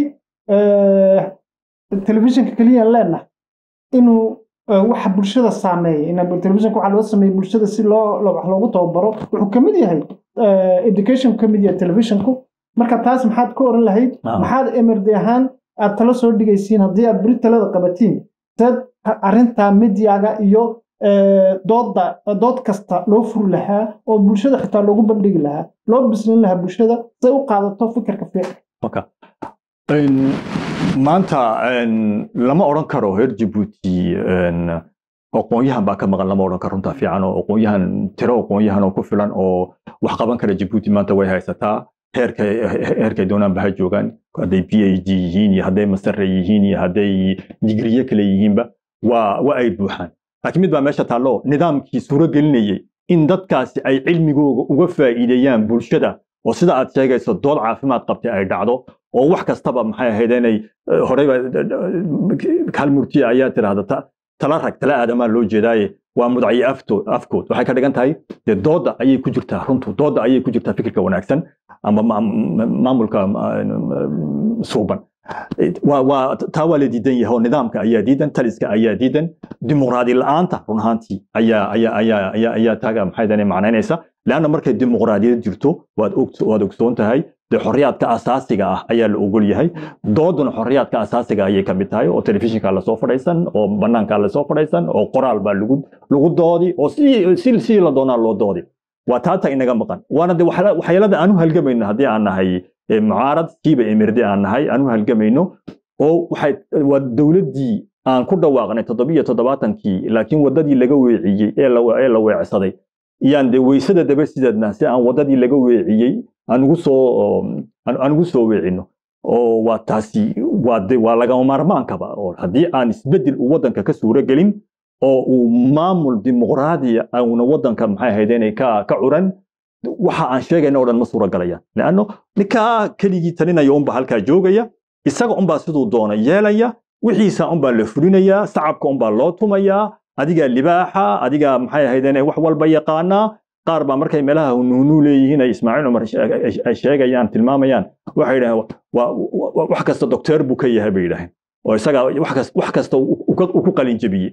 telefishinka kaliya leena inuu waxa bulshada saameeyay in telefishinka waxa loo sameeyay bulshada si wax loogu tababaro wuxuu kamid yahay education kamid yahay telefishinku marka taas maxaad ku oran lahayd maxaad emerdi ahaan aad talo soo dhigaysiin haddii aad bari talada qabatiin dad arinta meediyaga iyo dood kasta loo furi lahaa oo bulshada xitaa loogu bandhigi lahaa loo bislin lahaa bulshada si u qaadato fikirka fiican maanta lama oran karo reer Djibouti aqoonyahan baa ka maqan lama oran karo runta fiican oo aqoonyahan tiro aqoonyahan oo ku filan oo wax qaban kara Djibouti maanta way haysataa heerkay doonaan baha joogaan hadday PhD yihiin iyo hadday master yihiin iyo hadday digriye kale yihiinba waa ay buuxaan laakiin mid baa meesha taalo nidaamkii suuro gelinayay in dadkaasi ay cilmigooda uga faa'iideeyaan bulshada oo sida aad sheegayso dood caafimaad qabtay ay dhacdo oo wax kastaba maxay ahayd inay horeyba kalmurti ayaa tiraahdaa tala aadama loo jeedaaye waa mudacii afkood waxay ka dhigan tahay dooda ayay ku jirtaa runtu dooda ayay ku jirtaa fikirka wanaagsan ama maamulka suuban taa waa la diidan yahay oo nidaamka ayaa diidan taliska ayaa diidan dimuqraadi la'aanta run ahaantii ayaa taaga maxay danay macnaynaysa laana markay dimuqraadiyad jirto waad ogsoon tahay de xorriyaadka asaasiga ah ayaa la ogol yahay dooduna xorriyaadka asaasiga ayay ka mid tahay oo telefishinka la soo fadhiisan oo banaanka la soo fadhiisan oo qoraal baa lagu doodi oo si la doonaa loo doodi waa taata inaga maqan waana de waxyeelada aanu halgamayno haddii aan nahay mucaarad kiiba emirdi aan nahay aanu halgamayno oo waa dowladdii aan ku dhawaaqnay 77kii laakiin wadadii laga weeciyey ee la weecsaday iyaan de weysada daba sidadna si aan wadadii laga weeciyey aan ugu soo weecino oo waa taasi waa laga maarmaankaba oo haddii aan isbedel u wadanka ka suuro gelin oo uu maamul dimuqraadi auna wadanka maxay ahayd inay ka curan waxa aan sheegayna oo dhan ma suura galayaan laano ninkaa keligii talinaya unba halkaa joogaya isaga unbaa siduu doona yeelaya wixiisa unbaa la fulinayaa sacabka unbaa loo tumayaa adigaa libaaxa adigaa maxay ahayd inay wax walba yaqaanaa qaar baa markay meelaha nuunu leeyihiin ay Ismaaciil Cumar ay sheegayaan tilmaamayaan waxay yiraahdeen wax kasta doctor buu ka yahay bay yiraahdeen oo isaga wax kasta uu ku qalin jabiyay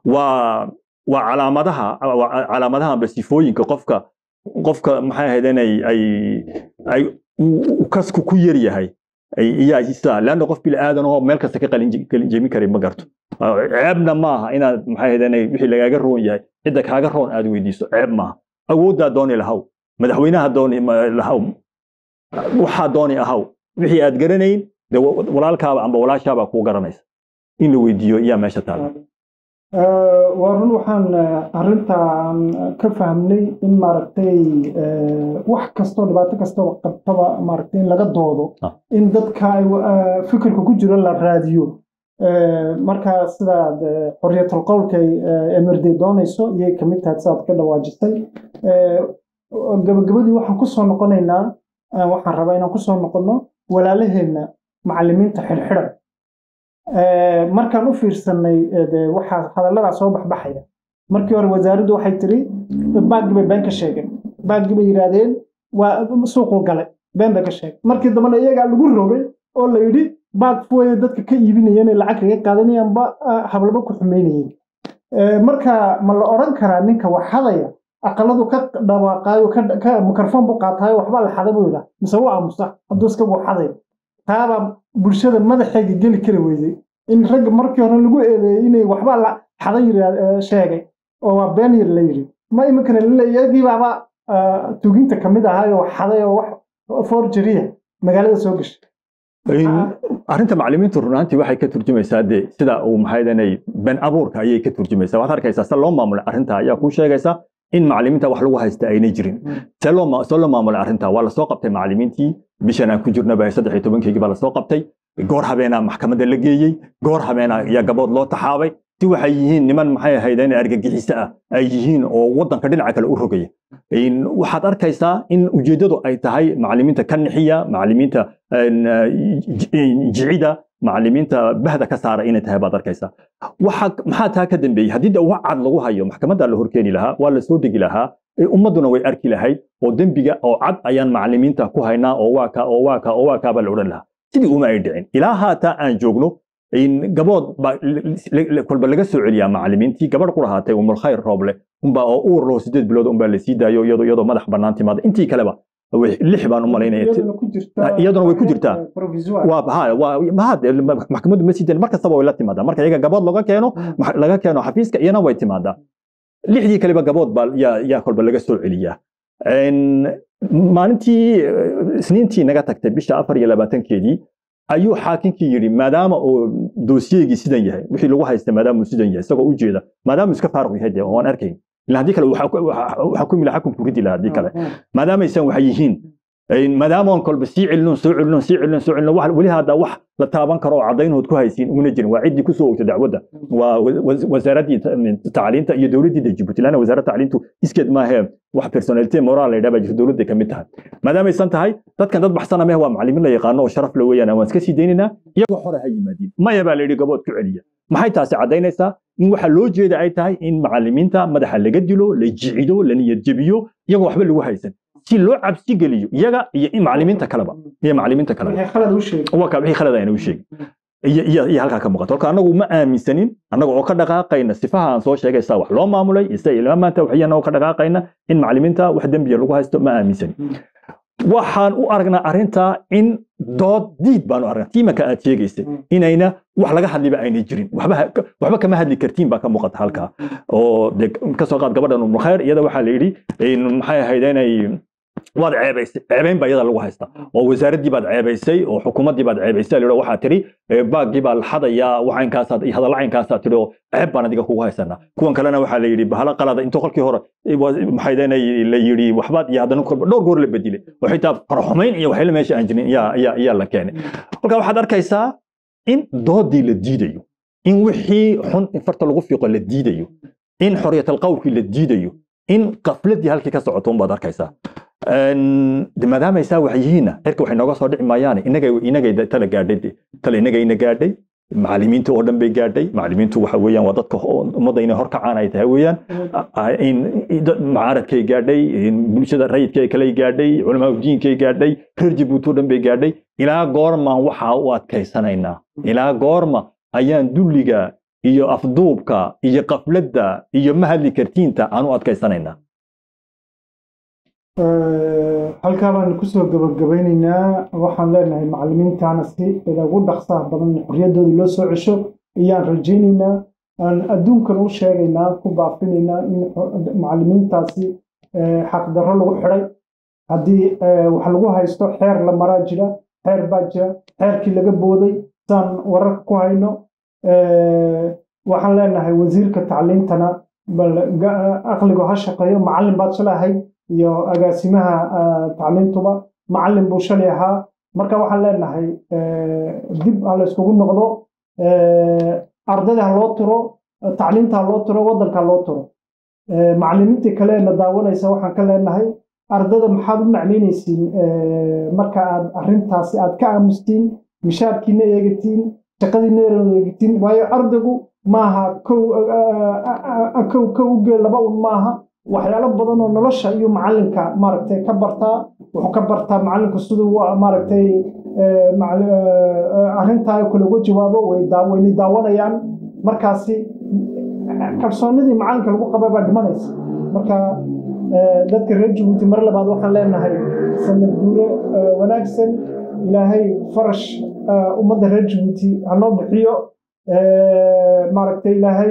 waa calaamadaha basifooyinka qofka maxay ahayd inay ay kasku ku yar yahay iyaa isa laana qof bil aadan oo meel kasta ka qalin jabin kari ma garto ceebna maaha inaad maxay ahayd inay wixii lagaaga roon yahay cid kaaga roon aad weydiiso ceeb maaha awoodda dooni lahaw madaxweynaha dooni lahaw waxa dooni ahaw wixii aad garanayn walaalkaaba amba walaashaaba ku garanaysa in la weydiiyo yaa meesha taala warun waxaan arintan ka fahmnay in maaragtay wax kasto dhibaato kasto qabtaba maaragtay in laga doodo in dadka ay fikirka ku jiro la raadiyo marka sida xorriyatul qowlka emirday doonayso iyay kamid tahay saad ka dhawaajisay gabagabadii waxaan ku soo noqonaynaa waxaan rabaa inaan ku soo noqono walaalaheena macallimiinta xirxiran markaan u fiirsanay waxa hadallada soo baxaya markii hore wasaaraddu waxay tiri baag bay been ka sheegeen baag bay yiraahdeen waa suuqu galay been bay ka sheegeen markii dambana iyaga lagu rogay oo la yiri baag fuway dadka ka iibinayeen lacag kaga qaadanayaan ba hablaba ku xumeynayeen marka ma la oran karaa ninka wax hadaya aqaladu ka dhawaaqayo ka mikrofon buu qaatayo waxba la xaday buu yiraahdaa mise waa musax hadduu iska wax haday taaba bulshada madaxeega geli kara weeyay in rag markii hore lagu eedeeyay inay waxba la xaday sheegay oo waa been yar la yiri ma imkana leeyadii baba tuginta kamid ahaa oo xaday oo wax forgery magaalada soo gashay arinta macallimiintu runtii waxay ka turjumaysaa sida uu maxaydanay ben abuurka ayay ka turjumaysaa waad arkaysaa sida loo maamulo arinta ayaa ku sheegaysa in macallimiinta wax lagu haysta aynay jirin soo loo maamulo arinta waa la soo qabtay macallimiintii bishan aan ku jirnaba 13 baa la soo qabtay goor habeena maxkamadda la geeyay goor habeena ayaa gabood loo taxaabay si waxay yihiin niman maxay ahaydeen argagixiso ah ay yihiin oo wadanka dhinaca kale u rogaya waxaad arkaysaa in ujeedadu ay tahay macallimiinta ka nixiya macallimiinta jicida macallimiinta bahda ka saara inay tahay baad arkaysaa maxaa taa ka dambeeyay haddii wax cad lagu hayo maxkamadda la horkeeni lahaa waa la soo dhigi lahaa ummaduna way arki lahayd oo dembiga oo cad ayaan macallimiinta ku haynaa oo waa ka ba la oran lahaa sidii uma ay dhicin ilaa haata aan joogno gabood kolba laga soo celiyaa macallimiintii gabadh ku lahaatay umul khayr rooble unba oo uur loo 8 bilood unba la sii daayo iyadoo madax bannaan timaada intii kaleba 6 baan u malaynaya iyaduna way ku jirtaa maxkamaddu ma sii daan markastaba way la timaadaa marka iyaga gabood laga keeno xafiiska iyana way timaadaa 6dii kaleba gabood baa yaa kolba laga soo celiyaa maalintii isniintii naga tagtay bisha 24keedii ayuu xaakinkii yiri maadaama oo doosiyegi sidan yahay wixii lagu haystay maadaama uu sidan yahay isagoo u jeeda maadaama iska faaruq yahay waan arkayn ilaa hadii kale waxa ku milaa xakunku ridi lahaa hadii kale maadaama aysan waxay yihiin maadaama on kolba sii celino wali hada wax la taaban karo cadaynood ku haysiin una jirin waa cidii ku soo ogtay dacwadda waa wasaaradii tacliinta iyo dawladda Djibouti lana wasaaradda tacliintu iskeed ma ahayn wax personality moral ay dhaba jirto dawladda kamid tahay maadaama aysan tahay dadkan dad baxsana ma waa macallimiin la yaqaan oo sharaf la weeyaan waan iska sii deynina iyagoo hore ha yimaadin maya baa la yiri gabood ku celiya maxay taasi cadaynaysaa in waxa loo jeeda ay tahay in macallimiinta madaxa laga dilo la jicido la niyad jabiyo iyagoo waxba lagu haysan si loo cabsi geliyo iyaga iyo macallimiinta kaleba waxay khalad u sheegay waa ka wixii khalad ayna u sheegay iyo halka ka muuqato halka anagu ma aaminsanin anagu oo ka dhaqaaqayna sifaha aan soo sheegay saa wax loo maamulay ilaa maanta waxayna oo ka dhaqaaqayna in macallimiinta wax dambiya lagu haysto ma aaminsanin waxaan u aragnaa arinta in dood diid baan u aragnaa tiimaka aad sheegaysay inayna wax laga hadliba aynay jirin waxba kama hadli kartiin baa ka muuqata halka oo ka soo qaad gabadhan umul khayr iyada waxaa la yidhi maxay ahayd inay waad ceebayn baa iyada lagu haysta oo wasaaraddii baad ceebaysay oo xukuumaddii baad ceebaysay la waxaa tiri baagii baa la xadayaa waxaynkaasad iyo hadalacaynkaasaad tiri oo ceeb baan adiga kugu haysanaa kuwan kalena waxaa la yidhi bahala qalada intuu kolkii hore maxay la yidhi waxbaad iyo haddana dhowr goor la bedilay oo xitaa faraxumayn iyo waxayla meesha aan jirin yaa la keenay kolkaa waxaad arkaysaa in doodii la diidayo in wixii xun in farta lagu fiiqo la diidayo in xorriyatul qawlkii la diidayo in qafladii halkii ka socoto unbaad arkaysaa maadaama aysaa wax yihiinna cirka waxay nooga soo dhici maayaan inagay tala gaadhay tala inagayna gaadhay macallimiinta oo dhan bay gaadhay macallimiintu waxa weeyaan waa dadka ummadda inay hor kacaan ay tahay weeyaan macaaradkay gaadhay bulshada rayidkay kale gaadhay culamaa diinkay gaadhay reer Djibouti oo dhan bay gaadhay ilaa goormaan waxa u adkaysanaynaa ilaa goorma ayaan dulliga iyo afduubka iyo qafladda iyo mahadli kartiinta aan u adkaysanaynaa halkaa baan kusoo gabagabaynaynaa waxaan leenahay macallimiintaana si ugu dhaqsaha badan xorriyaddooda loo soo cesho ayaan rajaynaynaa aan adduunkan u sheegaynaa ku baafinaynaa in macallimiintaasi xaq darro lagu xidhay haddii wax lagu haysto xeer la maraa jira xeer baa jira xeerkii laga booday saan wararka ku hayno waxaan leenahay wasiirka tacliintana bal aqligu ha shaqeeyo macallin baad shalay ahayd iyo agaasimaha tacliintuba macallin buu shalay ahaa marka waxaan leenahay dib ha la iskugu noqdo ardayda ha loo turo tacliinta ha loo turo waddanka ha loo turo macallimiintii kale na daawanaysa waxaan ka leenahay ardayda maxaad u macnaynaysiin marka aad arrintaasi aad ka aamustiin mishaarkiina eegatiin shaqadiina eegatiin waayo ardaygu maaha kow ugee laba un maaha waxyaalo badan oo nolosha iyo macallinka maaragtay ka bartaa wuxuu ka bartaa macallinku siduu maaragtay arrintaa kale uga jawaabo wayna daawanayaan markaasi kalsoonidii macallinka lagu qabay baa dhimanaysa marka dadka reer Jabuuti mar labaad waxaan leenahay sanad guure wanaagsan ilaahay farash ummadda reer Jabuuti ha noo bixiyo maaragtay ilaahay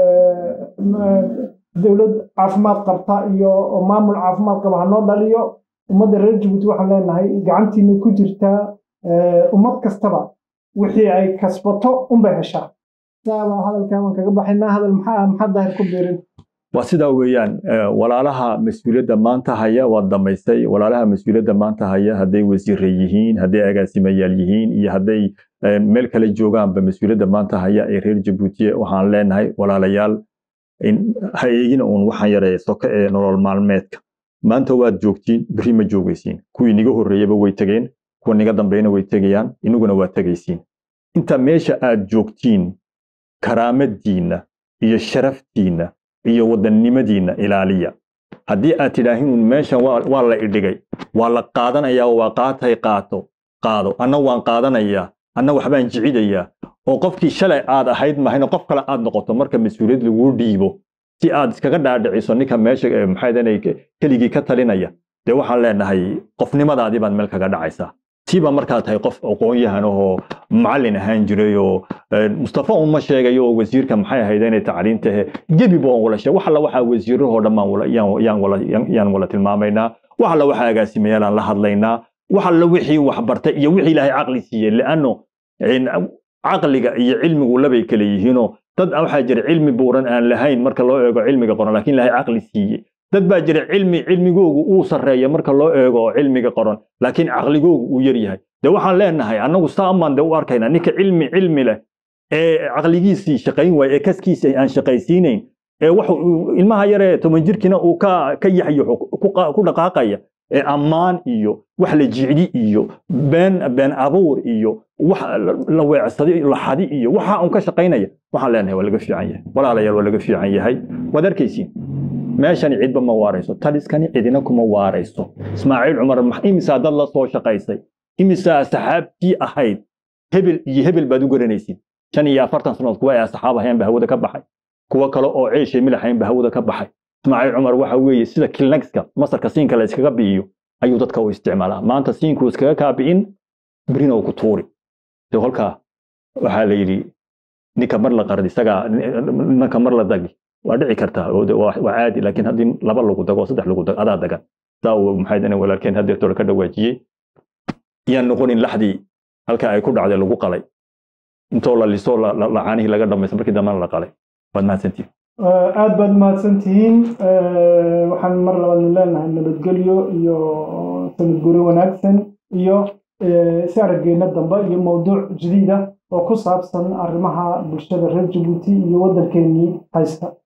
dawlad caafimaad qabta iyo maamul caafimaad qaba ha noo dhaliyo ummadda reer Jabuuti waxaan leenahay gacantiina ku jirtaa ummad kastaba wixii ay kasbato unbay heshaa saaba hadalkaan kaga baxaynaa hadal maxaa daahir ku biirin waa sidaa weeyaan walaalaha mas'uuliyadda maanta haya waa damaysay walaalaha mas'uuliyadda maanta haya hadday wasiirre yihiin hadday agaasimayaal yihiin iyo hadday meel kale joogaanba mas'uuliyadda maanta haya ee reer Jabuuti waxaan leenahay walaalayaal ha eegina uun waxaan yareeyo soka ee nolol maalmeedka maanta waad joogtiin bari ma joogaysiin kuwii niga horreeyaba way tageen kuwa niga dambeeyna way tagayaan inaguna waa tagaysiin inta meesha aad joogtiin karaamadiina iyo sharaftiina iyo wadannimadiina ilaaliya haddii aad tidhaahin meeshan waa la idhigay waa la qaadanayaa waa qaado anna waan qaadanayaa anna waxbaan jicidayaa oo qofkii shalay aad ahayd mahayna qof kale aad noqoto marka mas'uuliyad lagu dhiibo si aad iskaga dhaadhiciso ninka meesha maxay keligii ka talinaya dee waxaan leenahay qofnimadaadii baad meel kaga dhacaysaa tiiba markaad tahay qof aqoon-yahan oo macallin ahaan jiray oo Mustafa uma sheegayo wasiirka maxay ahayd inay tacliinta gebi boo wala sheeg waxa la waxa wasiirro dhammaan yaan wala tilmaamaynaa waxa la waxa agaasimayaan la hadlaynaa waxa la wixii wax bartay iyo wixii ilaahay aqli siiyay laano aqliga iyo cilmigu labay kala yihiinoo dad waxa jira cilmi buuran aan lahayn marka loo eego cilmiga qoran laakiin ilaahay aqli siiyay dad baa jira cilmigoogu uu sareeyo marka loo eego cilmiga qoran laakiin aqligoogu uu yar yahay de waxaan leenahay anagu saamaan de u arkayna ninka cilmi leh ee aqligiisii shaqayn way ee kaskiisa aan shaqaysiinayn ee wuxuu ilmaha yar ee 10 jirkina uu ka yaxyo ku dhaqaaqaya ee ammaan iyo wax la jicdi iyo been abuur iyo wax la weecsaday la xadi iyo waxa uu ka shaqaynaya waxaan leenahay waa laga fiican yahay walaalayaal waa laga fiican yahay wad arkaysiin meeshan cidba ma waarayso taliskani cidina kuma waarayso Ismaaciil Umar imisa dad la soo shaqaysay imisa saxaabtii ahayd hebel baad u garanaysid 45 sano kuwa ay saxaabahayn ba hawada ka baxay kuwa kale oo ceeshay milahayn ba hawada ka baxay Ismaaciil Umar waxa weeye sida kilnagska masarka siinka la iskaga biiyo ayuu dadka u isticmaalaa maanta siinku iskaga kaabiin برينا وكتوري تقولك وحالي نك مرلا قرد سجى نك مرلا دقي وادعي كرتها وعادي لكن هذه لبلا لو دقوا صدق لو دق هذا دقا تاو محيدنا ولكن هذه تقول كده وجهي يعني نقول إن لحدي هلك يكون على لو قلي انتوا اللي صار لعانه لقى دم يسمى كده ما لقى لي بعد ما سنتين aad baad mahadsantihiin waxaan mar labaad leelnahay nabadgelyo iyo sanad guri wanaagsan iyo si araggeena dambe iyo mowduuc jadiid ah oo ku saabsan arrimaha bulshada reer Jabuuti iyo waddankeennii haysta